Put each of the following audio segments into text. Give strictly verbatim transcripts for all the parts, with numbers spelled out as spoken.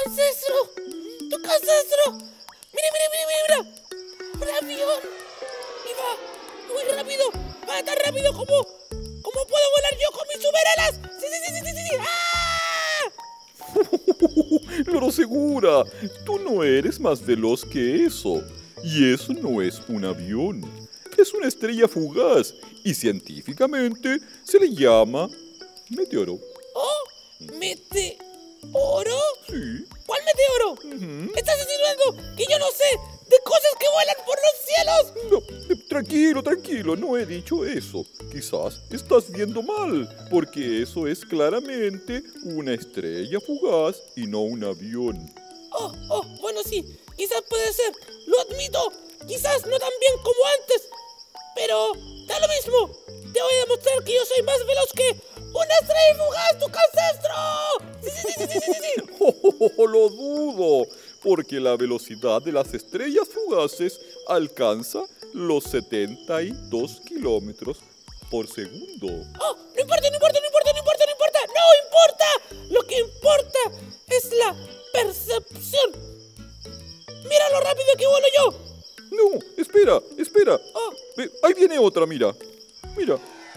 ancestro! ¡Tu ancestro! ¡Mira, mira, mira, mira! ¡Un avión! ¡Y va muy rápido! ¡Va tan rápido como, como puedo volar yo con mis superalas! ¡Sí, sí, sí, sí, sí, sí! ¡Ah! Loro Segura, tú no eres más veloz que eso. Y eso no es un avión. Es una estrella fugaz y científicamente se le llama meteoro. ¿Oh? ¿Meteoro? Sí. ¿Cuál meteoro? Uh-huh. ¿Estás insinuando que yo no sé de cosas que vuelan por los cielos? No, eh, tranquilo, tranquilo, no he dicho eso. Quizás estás viendo mal, porque eso es claramente una estrella fugaz y no un avión. Oh, oh, bueno, sí, quizás puede ser, lo admito, quizás no tan bien como antes, pero da lo mismo, te voy a demostrar que yo soy más veloz que una estrella fugaz, tu ancestro. Sí, sí, sí, sí, sí, sí, sí. Oh, oh, oh, lo dudo, porque la velocidad de las estrellas fugaces alcanza los setenta y dos kilómetros por segundo. Oh, no importa, no importa, no importa, no importa, no importa, no importa, lo que importa es la percepción. Mira lo rápido que vuelo yo. No, espera, espera. Oh. Ve, ahí viene otra, mira. Mira.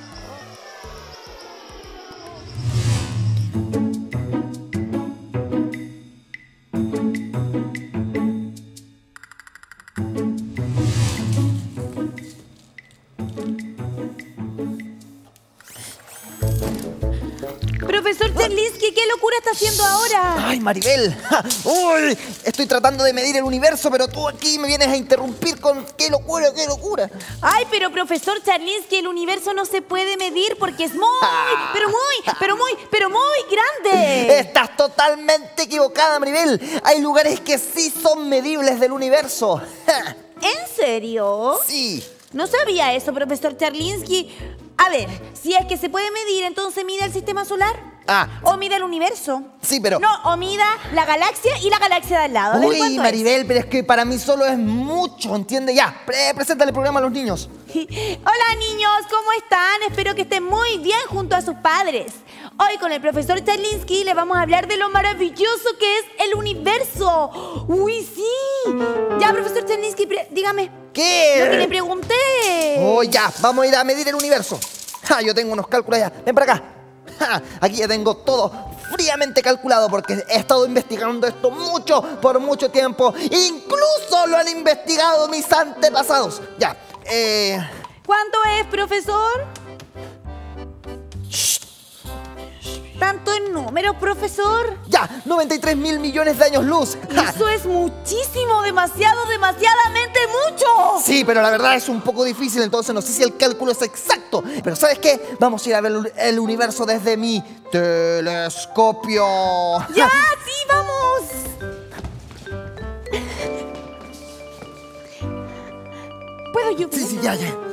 Profesor Cherlinsky, ¿qué locura está haciendo ahora? ¡Ay, Maribel! ¡Ja! ¡Uy! Estoy tratando de medir el universo, pero tú aquí me vienes a interrumpir con ¡qué locura, qué locura! Ay, pero profesor Cherlinsky, el universo no se puede medir porque es muy, ah. pero muy, pero muy, pero muy grande. Estás totalmente equivocada, Maribel. Hay lugares que sí son medibles del universo. ¡Ja! ¿En serio? Sí. No sabía eso, profesor Cherlinsky. A ver, si es que se puede medir, entonces mide el sistema solar. Ah. O mide el universo. Sí, pero... No, o mida la galaxia y la galaxia de al lado. Uy, Maribel, es? pero es que para mí solo es mucho, ¿entiendes? Ya, pre preséntale el programa a los niños. Hola, niños, ¿cómo están? Espero que estén muy bien junto a sus padres. Hoy con el profesor Cherlinsky les vamos a hablar de lo maravilloso que es el universo. ¡Uy, sí! Ya, profesor Cherlinsky, dígame. ¿Qué? Lo que le pregunté. Oh, ya, vamos a ir a medir el universo. Ja, yo tengo unos cálculos allá. Ven para acá. Ja, aquí ya tengo todo fríamente calculado porque he estado investigando esto mucho, por mucho tiempo. Incluso lo han investigado mis antepasados. Ya, eh... ¿Cuánto es, profesor? Shh. ¿Tanto en números, profesor? Ya, noventa y tres mil millones de años luz. Eso es muchísimo, demasiado, demasiadamente mucho. Sí, pero la verdad es un poco difícil, entonces no sé si el cálculo es exacto. Pero ¿sabes qué? Vamos a ir a ver el universo desde mi telescopio. ¡Ya, sí, vamos! ¿Puedo yo? Sí, sí, ya, ya.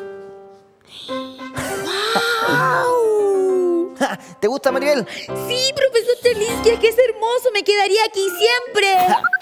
¡Wow! ¿Te gusta, Maribel? Sí, profesor Cherlinsky, es que es hermoso, me quedaría aquí siempre.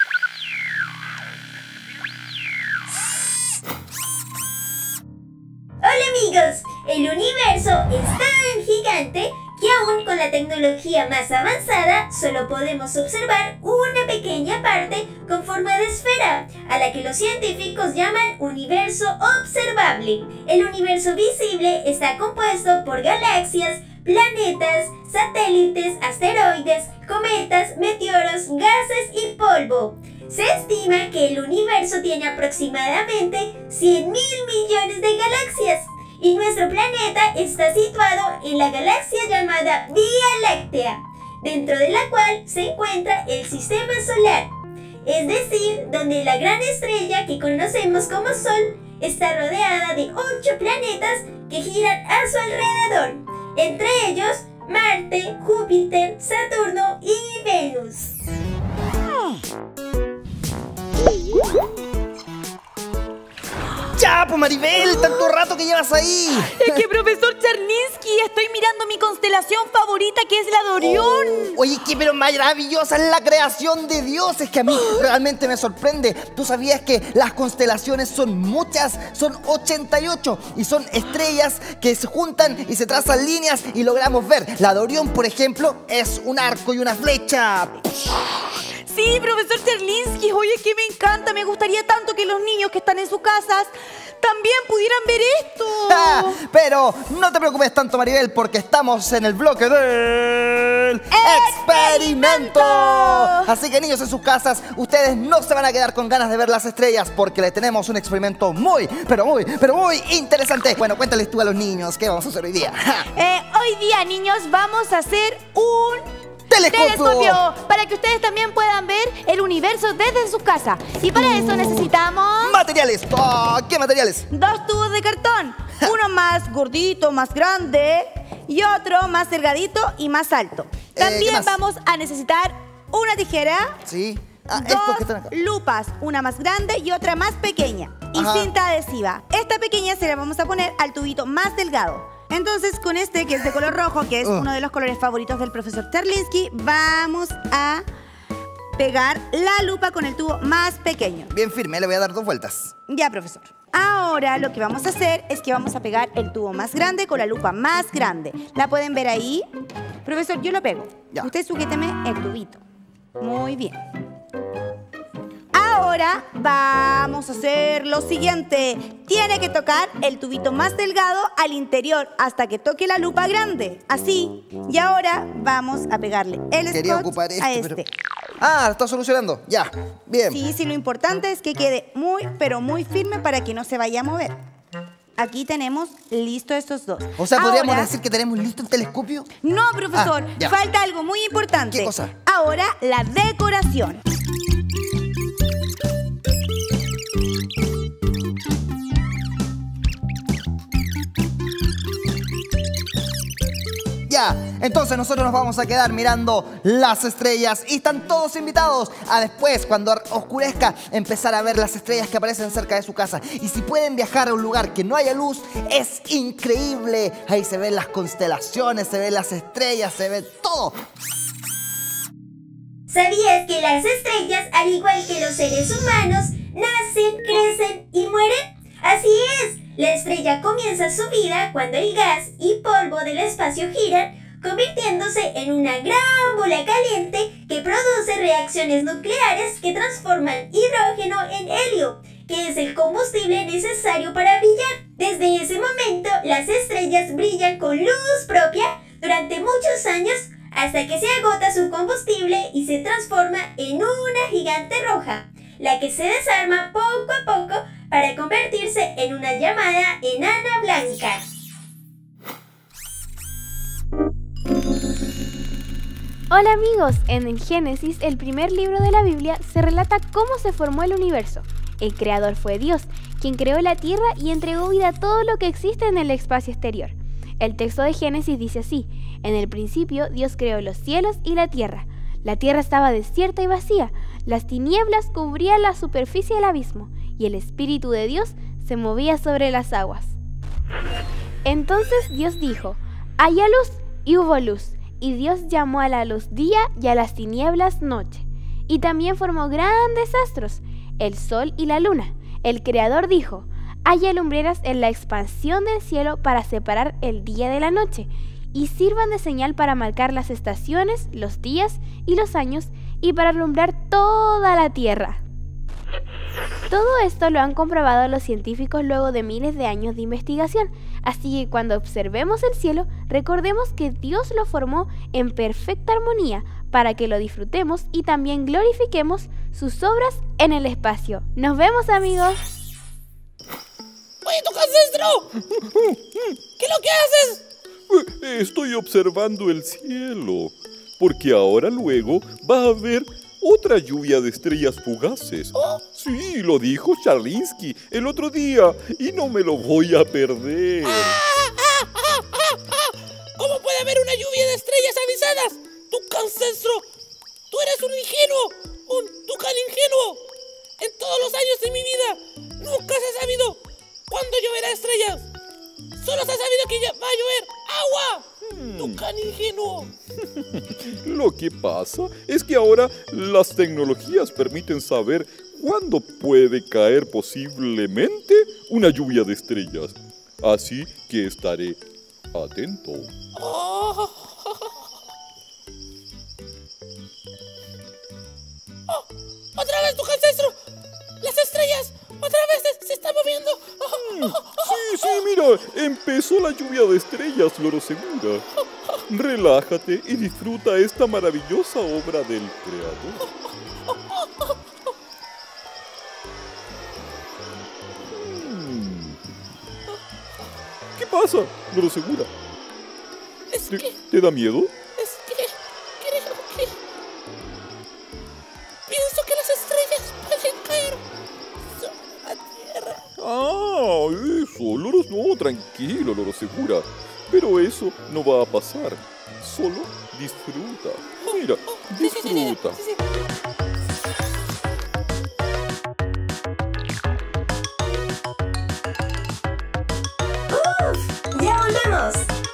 Hola amigos, el universo es tan gigante que aún con la tecnología más avanzada solo podemos observar una pequeña parte con forma de esfera, a la que los científicos llaman universo observable. El universo visible está compuesto por galaxias, planetas, satélites, asteroides, cometas, meteoros, gases y polvo. Se estima que el universo tiene aproximadamente cien mil millones de galaxias y nuestro planeta está situado en la galaxia llamada Vía Láctea, dentro de la cual se encuentra el sistema solar, es decir, donde la gran estrella que conocemos como Sol está rodeada de ocho planetas que giran a su alrededor, entre ellos Marte, Júpiter, Saturno y Venus. Ya, pues Maribel, tanto rato que llevas ahí. Es que, profesor Cherlinsky, estoy mirando mi constelación favorita, que es la de Orión. Oh, oye, qué pero maravillosa es la creación de Dios. Es que a mí realmente me sorprende. ¿Tú sabías que las constelaciones son muchas? Son ochenta y ocho y son estrellas que se juntan y se trazan líneas y logramos ver. La de Orión, por ejemplo, es un arco y una flecha. Sí, profesor Cherlinsky, oye, que me encanta. Me gustaría tanto que los niños que están en sus casas también pudieran ver esto. Ah, pero no te preocupes tanto, Maribel, porque estamos en el bloque del experimento. Así que, niños en sus casas, ustedes no se van a quedar con ganas de ver las estrellas, porque les tenemos un experimento muy, pero muy, pero muy interesante. Bueno, cuéntales tú a los niños qué vamos a hacer hoy día. Eh, hoy día, niños, vamos a hacer un ¡Telescopio! telescopio para que ustedes también puedan ver el universo desde su casa. Y para eso necesitamos ¡Materiales! Oh, ¿qué materiales? dos tubos de cartón. Uno más gordito, más grande, y otro más delgadito y más alto. ¿qué También más? vamos a necesitar una tijera, Sí. Ah, estos que están acá. dos lupas, una más grande y otra más pequeña, y Ajá. cinta adhesiva. Esta pequeña se la vamos a poner al tubito más delgado. Entonces, con este, que es de color rojo, que es Uh. uno de los colores favoritos del profesor Cherlinsky, vamos a pegar la lupa con el tubo más pequeño. Bien firme, le voy a dar dos vueltas. Ya, profesor. Ahora lo que vamos a hacer es que vamos a pegar el tubo más grande con la lupa más grande. ¿La pueden ver ahí? Profesor, yo lo pego. Ya. Usted sujéteme el tubito. Muy bien. Ahora vamos a hacer lo siguiente. Tiene que tocar el tubito más delgado al interior hasta que toque la lupa grande. Así. Y ahora vamos a pegarle el Quería scotch ocupar este, a este. pero... Ah, lo está solucionando. Ya. Bien. Sí, sí, lo importante es que quede muy, pero muy firme para que no se vaya a mover. Aquí tenemos listo estos dos. O sea, ¿podríamos Ahora- decir que tenemos listo el telescopio? No, profesor, Ah, ya. falta algo muy importante. ¿Qué cosa? Ahora, la decoración. Ya, entonces nosotros nos vamos a quedar mirando las estrellas y están todos invitados a después, cuando oscurezca, empezar a ver las estrellas que aparecen cerca de su casa. Y si pueden viajar a un lugar que no haya luz, es increíble. Ahí se ven las constelaciones, se ven las estrellas, se ve todo. ¿Sabías que las estrellas, al igual que los seres humanos, nacen, crecen y mueren? Así es, la estrella comienza su vida cuando el gas y polvo del espacio giran, convirtiéndose en una gran bola caliente que produce reacciones nucleares que transforman hidrógeno en helio, que es el combustible necesario para brillar. Desde ese momento, las estrellas brillan con luz propia durante muchos años, hasta que se agota su combustible y se transforma en una gigante roja, la que se desarma poco a poco para convertirse en una llamada enana blanca. Hola amigos, en el Génesis, el primer libro de la Biblia, se relata cómo se formó el universo. El creador fue Dios, quien creó la tierra y entregó vida a todo lo que existe en el espacio exterior. El texto de Génesis dice así: en el principio Dios creó los cielos y la tierra. La tierra estaba desierta y vacía, las tinieblas cubrían la superficie del abismo, y el Espíritu de Dios se movía sobre las aguas. Entonces Dios dijo: haya luz, y hubo luz. Y Dios llamó a la luz día y a las tinieblas noche. Y también formó grandes astros, el sol y la luna. El Creador dijo: haya lumbreras en la expansión del cielo para separar el día de la noche, y sirvan de señal para marcar las estaciones, los días y los años, y para alumbrar toda la tierra. Todo esto lo han comprobado los científicos luego de miles de años de investigación, así que cuando observemos el cielo, recordemos que Dios lo formó en perfecta armonía para que lo disfrutemos y también glorifiquemos sus obras en el espacio. ¡Nos vemos, amigos! ¡Oye, tu ancestro! ¿Qué es lo que haces? Estoy observando el cielo, porque ahora luego va a haber otra lluvia de estrellas fugaces. ¿Oh? Sí, lo dijo Cherlinsky el otro día y no me lo voy a perder. ¿Cómo puede haber una lluvia de estrellas avisadas? Tu ancestro, tú eres un ingenuo, un tucán ingenuo. En todos los años de mi vida, nunca se ha sabido cuándo lloverá estrellas. Solo se ha sabido que ya va a llover agua. Hmm. Tucán ingenuo. Lo que pasa es que ahora las tecnologías permiten saber cuándo puede caer posiblemente una lluvia de estrellas. Así que estaré atento. Oh. ¡Oh! ¡Otra vez tu ancestro! ¡Las estrellas! ¡Otra vez se, se están moviendo! ¡Oh! Mm, sí, sí, mira, empezó la lluvia de estrellas, Loro Segura. Relájate y disfruta esta maravillosa obra del Creador. Mm. ¿Qué pasa, Loro Segura? Es ¿Te, que... ¿Te da miedo? Es que... Creo que... Pienso que las estrellas pueden caer sobre la tierra. Ah, eso, Loro, no, tranquilo, Loro Segura. Pero eso no va a pasar. Solo disfruta. Mira, Sí, sí, sí, sí, disfruta. sí, sí. ¡Ya volvemos!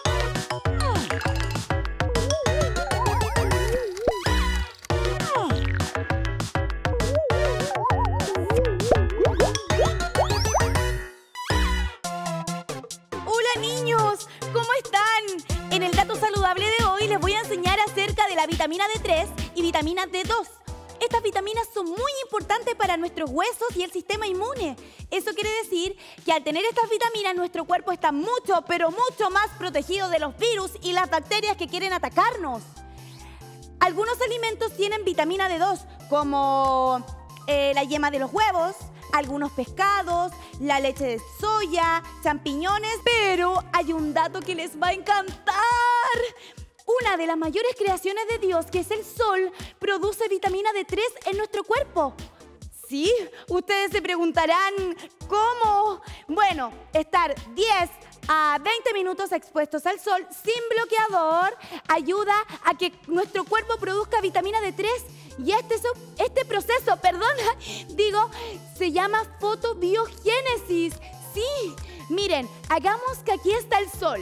Hola niños, ¿cómo están? En el dato saludable de hoy les voy a enseñar acerca de la vitamina D tres y vitamina D dos. Estas vitaminas son muy importantes para nuestros huesos y el sistema inmune. Eso quiere decir que al tener estas vitaminas nuestro cuerpo está mucho, pero mucho más protegido de los virus y las bacterias que quieren atacarnos. Algunos alimentos tienen vitamina D dos, como eh, la yema de los huevos, algunos pescados, la leche de soya, champiñones, pero hay un dato que les va a encantar. Una de las mayores creaciones de Dios, que es el sol, produce vitamina D tres en nuestro cuerpo. Sí, ustedes se preguntarán, ¿cómo? Bueno, estar diez a veinte minutos expuestos al sol sin bloqueador ayuda a que nuestro cuerpo produzca vitamina D tres. Y este, so- este proceso, perdón, digo, se llama fotobiogénesis. Sí, miren, hagamos que aquí está el sol.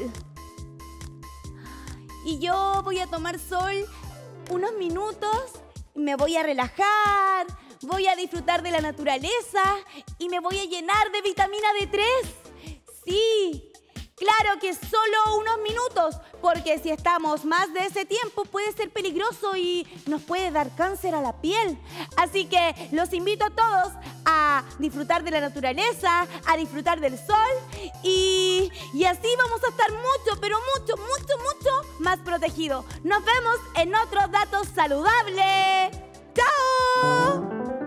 Y yo voy a tomar sol unos minutos, me voy a relajar, voy a disfrutar de la naturaleza y me voy a llenar de vitamina D tres. Sí, claro que solo unos minutos, porque si estamos más de ese tiempo puede ser peligroso y nos puede dar cáncer a la piel. Así que los invito a todos a disfrutar de la naturaleza, a disfrutar del sol y, y así vamos a estar mucho, pero mucho, mucho, mucho más protegidos. Nos vemos en otros datos saludables. ¡Chao!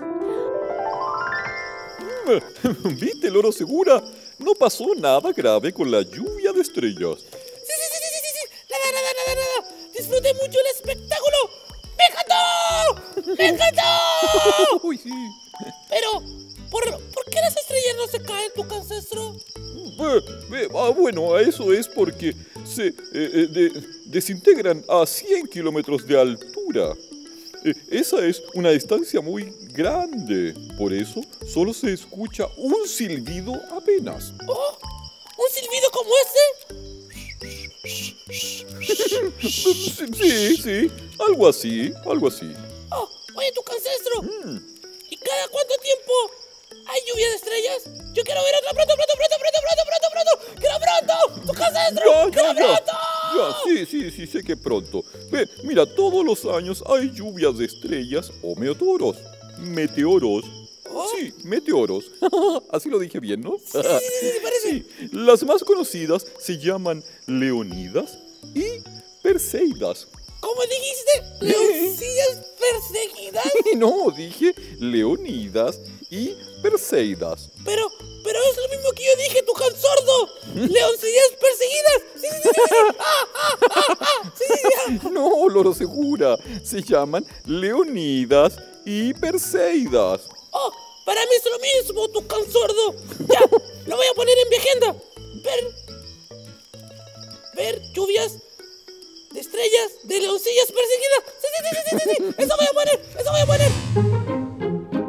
¿Viste, Loro Segura? No pasó nada grave con la lluvia de estrellas. Sí, sí, sí, sí, sí, sí, sí. Nada, nada, nada, nada. Disfruté mucho el espectáculo. ¡Me encantó! ¡Me encantó! Uy, sí. Pero, ¿por, ¿por qué las estrellas no se caen, tu ancestro? Eh, eh, ah, bueno, eso es porque se eh, eh, de- desintegran a cien kilómetros de altura. Eh, esa es una distancia muy grande. Por eso solo se escucha un silbido apenas. ¿Oh? ¿Un silbido como ese? Sí, sí, algo así, algo así. Oh, oye, tu ancestro. Mm. ¿Y cada cuánto tiempo hay lluvia de estrellas? Yo quiero ver otra pronto, pronto, pronto, pronto, pronto, pronto, pronto. ¡Quiero pronto! ¡Tu ancestro! Ya, ¡Quiero ya, ya. pronto! Ya, sí, sí, sí, sé que pronto. Ve, mira, todos los años hay lluvias de estrellas o meteoros. Meteoros. Sí, meteoros. Así lo dije bien, ¿no? Sí, sí, sí, sí, sí, parece. Sí, las más conocidas se llaman Leonidas y Perseidas. ¿Cómo dijiste? ¿Leoncillas perseguidas? No, dije Leonidas y Perseidas. Pero, pero es lo mismo que yo dije, tu can sordo. Leoncillas perseguidas. Sí, sí, sí, sí, sí. ¡Ah, ah, ah, ah! Sí, sí, sí. No, Loro Segura. Se llaman Leonidas y Perseidas. Oh, para mí es lo mismo, tu can sordo. Ya, lo voy a poner en mi agenda. Ver, ver lluvias de estrellas, de leoncillas perseguidas. Sí, sí, sí, sí, sí, sí, sí. Eso voy a poner, eso voy a poner.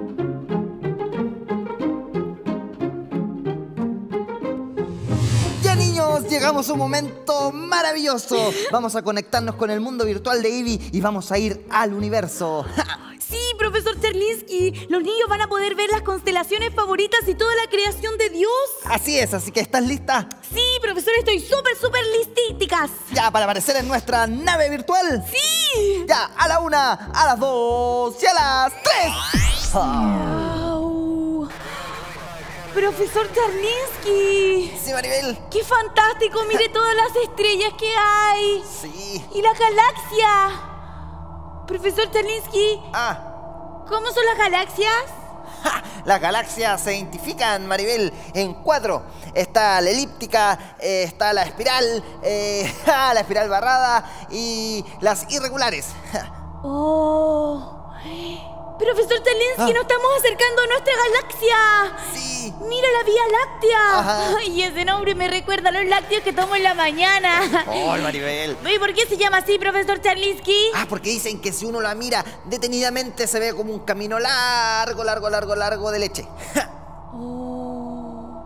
Ya niños, llegamos a un momento maravilloso. Vamos a conectarnos con el mundo virtual de Ivy y vamos a ir al universo. Sí, profesor Cherlinsky, los niños van a poder ver las constelaciones favoritas y toda la creación de Dios. Así es, así que ¿estás lista? Sí, profesor, estoy súper, súper listíticas. Ya, para aparecer en nuestra nave virtual. Sí. Ya, a la una, a las dos y a las tres. tres. Wow. Profesor Charlinsky. Sí, Maribel. ¡Qué fantástico! Mire todas las estrellas que hay. Sí. Y la galaxia. Profesor Charlinsky, Ah. ¿cómo son las galaxias? ¡Ja! Las galaxias se identifican, Maribel, en cuatro. Está la elíptica, eh, está la espiral, eh, ja, la espiral barrada y las irregulares. Ja. Oh. Profesor Charlinsky, Ah. nos estamos acercando a nuestra galaxia. Sí. Mira la Vía Láctea. Ajá. Y ese nombre me recuerda a los lácteos que tomo en la mañana. ¡Oh, Maribel! ¿Y por qué se llama así, profesor Charlinsky? Ah, porque dicen que si uno la mira detenidamente se ve como un camino largo, largo, largo, largo de leche. Ja. Oh.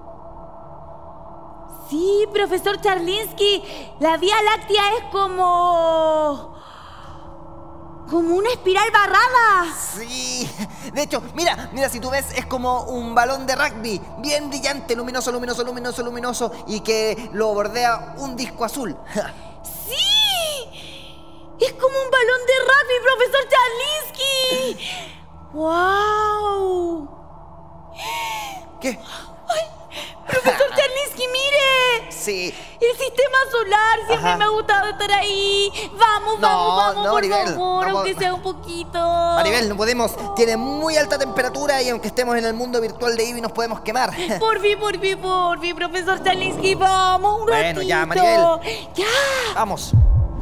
Sí, profesor Charlinsky, la Vía Láctea es como... como una espiral barrada. Sí. De hecho, mira, mira, si tú ves, es como un balón de rugby, bien brillante, luminoso, luminoso, luminoso, luminoso, y que lo bordea un disco azul. Ja. ¡Sí! ¡Es como un balón de rugby, profesor Charlinsky! ¡Wow! ¿Qué? ¡Profesor Charlinsky, mire! Sí. El sistema solar, siempre Ajá. me ha gustado estar ahí. Vamos, No, vamos, vamos, no, por Maribel, favor, no aunque po- sea un poquito. Maribel, no podemos. Tiene muy alta temperatura y aunque estemos en el mundo virtual de Eevee nos podemos quemar. Por fin, por fin, por fin, profesor Charlinsky, vamos un Bueno, ratito. ya, Maribel. ¡Ya! Vamos.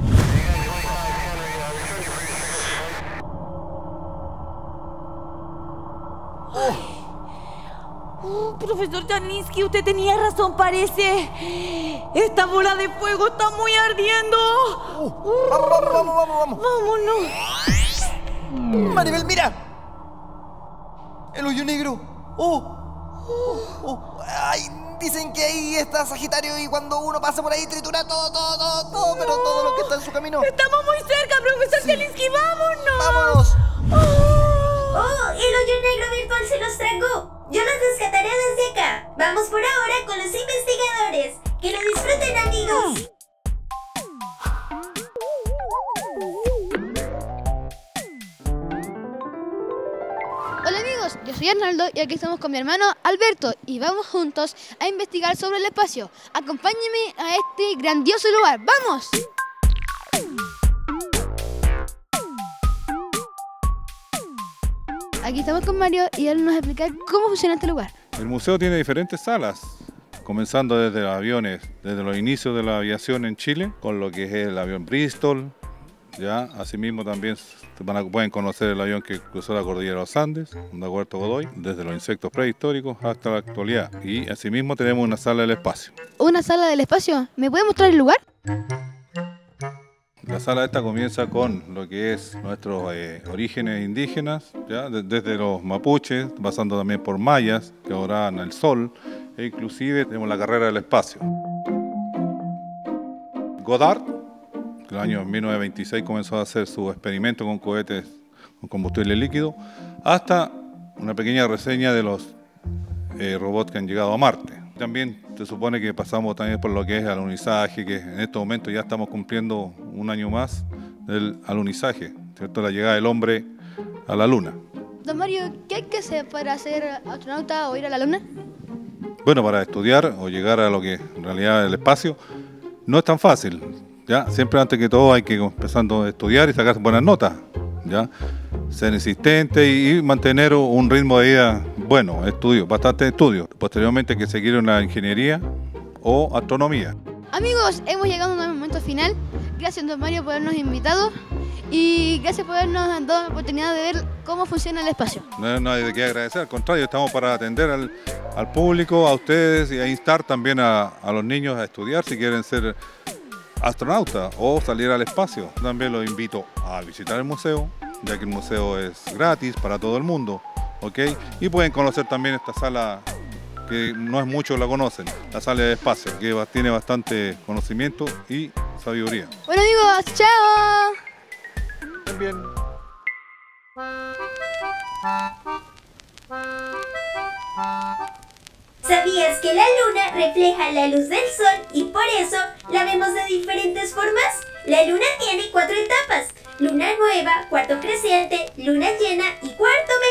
Oh, profesor Charlinsky, usted tenía razón, parece. Esta bola de fuego está muy ardiendo. Uh, vamos, vamos, vamos, vamos, vamos. Vámonos. Maribel, mira. El hoyo negro. Oh. Oh, oh. Ay, dicen que ahí está Sagitario y cuando uno pasa por ahí tritura todo, todo, todo, todo, pero todo lo que está en su camino. Estamos muy cerca, profesor Charlinsky, vámonos. Vámonos. ¡Oh! El hoyo negro virtual se los tragó. Yo los rescataré desde acá. Vamos por ahora con los investigadores. Que lo disfruten, amigos. Hola amigos, yo soy Arnaldo y aquí estamos con mi hermano Alberto y vamos juntos a investigar sobre el espacio. Acompáñenme a este grandioso lugar. ¡Vamos! Aquí estamos con Mario y él nos va a explicar cómo funciona este lugar. El museo tiene diferentes salas, comenzando desde los aviones, desde los inicios de la aviación en Chile, con lo que es el avión Bristol, ya, asimismo también van a- pueden conocer el avión que cruzó la cordillera de los Andes, un Dagoberto Godoy, desde los insectos prehistóricos hasta la actualidad. Y asimismo tenemos una sala del espacio. ¿Una sala del espacio? ¿Me puede mostrar el lugar? La sala esta comienza con lo que es nuestros eh, orígenes indígenas, ¿ya? De- desde los mapuches, pasando también por mayas, que adoraban el sol, e inclusive tenemos la carrera del espacio. Goddard, que en el año mil novecientos veintiséis comenzó a hacer su experimento con cohetes con combustible líquido, hasta una pequeña reseña de los eh, robots que han llegado a Marte. También se supone que pasamos también por lo que es el alunizaje, que en este momento ya estamos cumpliendo un año más del alunizaje, ¿cierto? La llegada del hombre a la luna. Don Mario, ¿qué hay que hacer para ser astronauta o ir a la luna? Bueno, para estudiar o llegar a lo que en realidad es el espacio, no es tan fácil, ¿ya? Siempre antes que todo hay que empezando a estudiar y sacar buenas notas, ¿ya? Ser insistente y mantener un ritmo de vida bueno, estudio, bastante estudio. Posteriormente hay que seguir una ingeniería o astronomía. Amigos, hemos llegado a un momento final. Gracias, don Mario, por habernos invitado y gracias por habernos dado la oportunidad de ver cómo funciona el espacio. No, no hay de qué agradecer, al contrario, estamos para atender al, al público, a ustedes y a instar también a, a los niños a estudiar si quieren ser astronautas o salir al espacio. También los invito a visitar el museo, ya que el museo es gratis para todo el mundo, ¿ok? Y pueden conocer también esta sala que no es muchos la conocen, la sala de espacio, que va- tiene bastante conocimiento y sabiduría. Bueno amigos, chao. También. ¿Sabías que la luna refleja la luz del sol y por eso la vemos de diferentes formas? La luna tiene cuatro etapas: luna nueva, cuarto creciente, luna llena y cuarto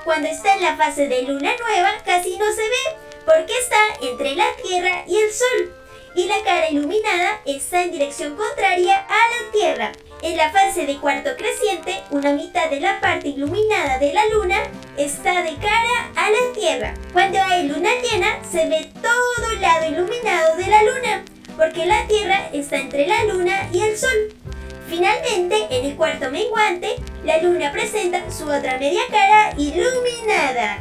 Cuando está en la fase de luna nueva casi no se ve, porque está entre la Tierra y el Sol, y la cara iluminada está en dirección contraria a la Tierra. En la fase de cuarto creciente, una mitad de la parte iluminada de la luna está de cara a la Tierra. Cuando hay luna llena, se ve todo el lado iluminado de la luna, porque la Tierra está entre la luna y el Sol. Finalmente, en el cuarto menguante, la luna presenta su otra media cara iluminada.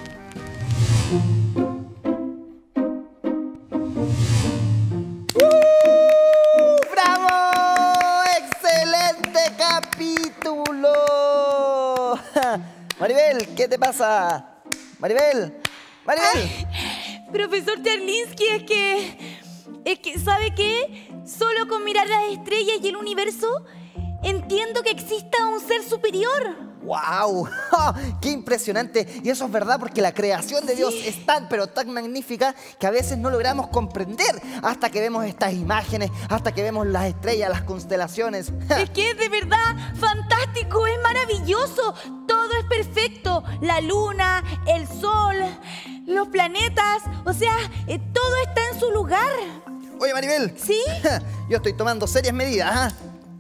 Capítulo. Maribel, ¿qué te pasa? Maribel, Maribel. Ay, profesor Charlinsky, es que... Es que, ¿sabe qué? Solo con mirar las estrellas y el universo, entiendo que exista un ser superior. ¡Wow! ¡Oh, ¡qué impresionante! Y eso es verdad porque la creación de Dios es tan, pero tan magnífica que a veces no logramos comprender hasta que vemos estas imágenes, hasta que vemos las estrellas, las constelaciones. Es que es de verdad fantástico, es maravilloso. Todo es perfecto. La luna, el sol, los planetas, o sea, eh, todo está en su lugar. Oye, Maribel. ¿Sí? Yo estoy tomando serias medidas, ¿ah?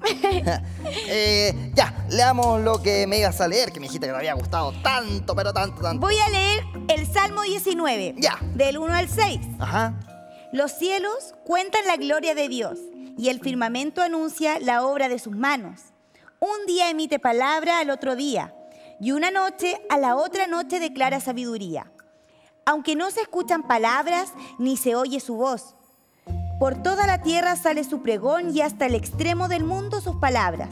eh, ya, leamos lo que me ibas a leer, que me dijiste que te había gustado tanto, pero tanto, tanto. Voy a leer el Salmo diecinueve, ya, del uno al seis. Ajá. Los cielos cuentan la gloria de Dios, y el firmamento anuncia la obra de sus manos. Un día emite palabra al otro día, y una noche a la otra noche declara sabiduría. Aunque no se escuchan palabras, ni se oye su voz. Por toda la tierra sale su pregón y hasta el extremo del mundo sus palabras.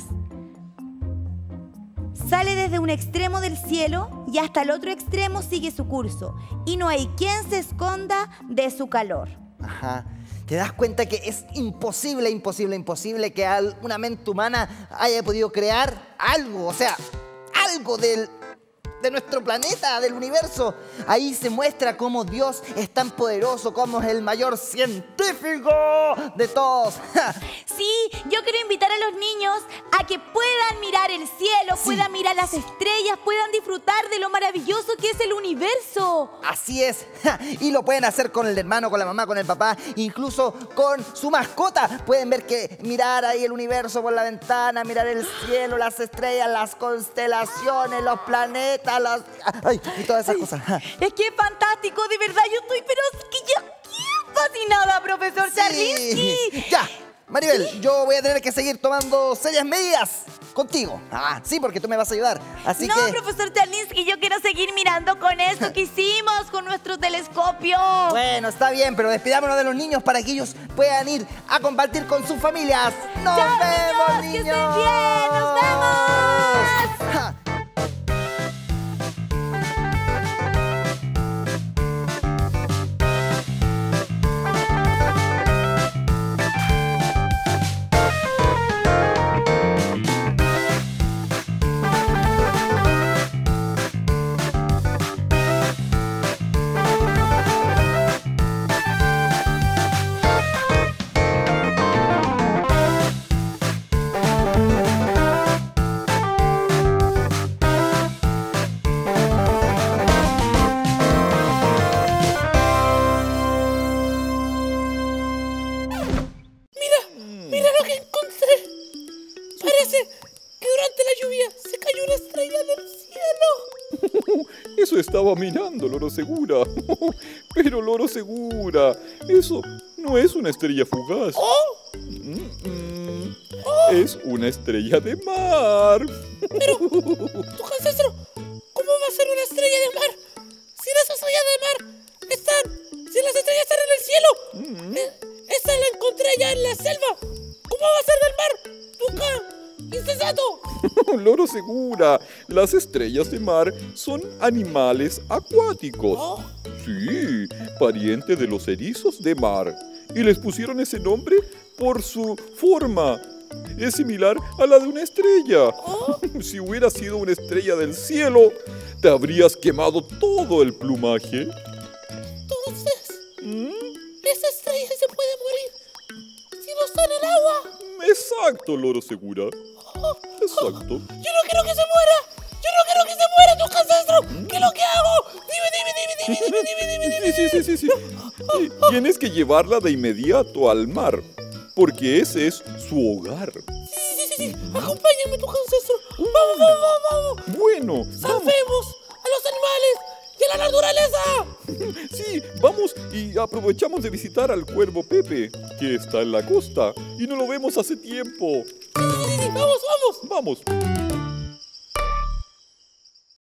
Sale desde un extremo del cielo y hasta el otro extremo sigue su curso. Y no hay quien se esconda de su calor. Ajá. ¿Te das cuenta que es imposible, imposible, imposible que una mente humana haya podido crear algo? O sea, algo del... de nuestro planeta, del universo. Ahí se muestra cómo Dios es tan poderoso, cómo es el mayor científico de todos. Sí, yo quiero invitar a los niños a que puedan mirar el cielo, sí, puedan mirar las estrellas, puedan disfrutar de lo maravilloso que es el universo. Así es. Y lo pueden hacer con el hermano, con la mamá, con el papá, incluso con su mascota. Pueden ver que mirar ahí el universo por la ventana, mirar el cielo, las estrellas, las constelaciones, los planetas, las... Ay, y todas esas Ay, cosas. Es que es fantástico, de verdad, yo estoy, pero es que yo estoy fascinada, profesor Sí. Charlinsky. Ya, Maribel, ¿Sí? yo voy a tener que seguir tomando serias medidas contigo. Ah, sí, porque tú me vas a ayudar. Así no, que... profesor Charlinsky, yo quiero seguir mirando con esto que hicimos, con nuestro telescopio. Bueno, está bien, pero despidámonos de los niños para que ellos puedan ir a compartir con sus familias. ¡Nos ¡Chao, vemos, niños! niños! ¡Que estén bien! ¡Nos vemos! Ja. ¡Mira lo que encontré! Parece que durante la lluvia se cayó una estrella del cielo. Eso estaba mirando, Loro Segura. Pero, Loro Segura, eso no es una estrella fugaz. ¡Oh! Mm, mm, es una estrella de mar. Pero, tu ancestro, ¿cómo va a ser una estrella de mar? Si las estrellas de mar están... Si las estrellas están en el cielo. Mm. Eh, esta la encontré allá en la selva. ¿Cómo va a ser del mar? ¡Nunca! ¡Insensato! Loro Segura, las estrellas de mar son animales acuáticos. ¿Oh? Sí, pariente de los erizos de mar. Y les pusieron ese nombre por su forma. Es similar a la de una estrella. ¿Oh? Si hubiera sido una estrella del cielo, te habrías quemado todo el plumaje. Entonces, ¿Mm? esa estrella se puede morir si no está en el agua. Exacto, Loro Segura. Oh, Exacto. Yo no quiero que se muera. Yo no quiero que se muera tu ancestro. Que lo sí, sí, sí, sí. Sí, tienes que llevarla de inmediato al mar, porque ese es su hogar. Sí, sí, sí, sí. Acompáñame, tu ancestro. Vamos, vamos, vamos, vamos. Bueno, vamos. Salvemos a los animales y a la naturaleza. Sí, vamos y aprovechamos de visitar al cuervo Pepe, que está en la costa y no lo vemos hace tiempo. Sí, sí, sí, sí. Vamos, vamos. Vamos.